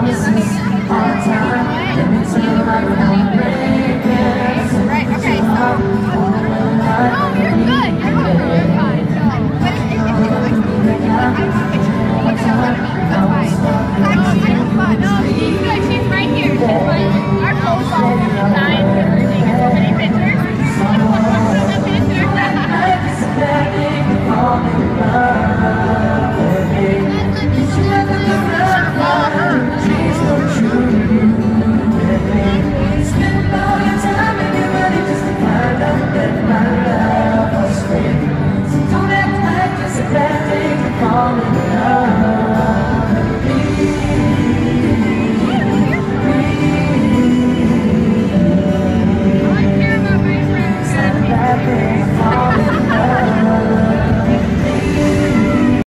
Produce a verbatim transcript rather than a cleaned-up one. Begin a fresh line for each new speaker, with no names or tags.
Right, okay, so... No, you're good, you're good, you're fine. But if, if, if you like to do it, I don't want to picture you taking a photo. That's fine. I don't, I don't, no, she's good, she's right here. She's right. Our phone's all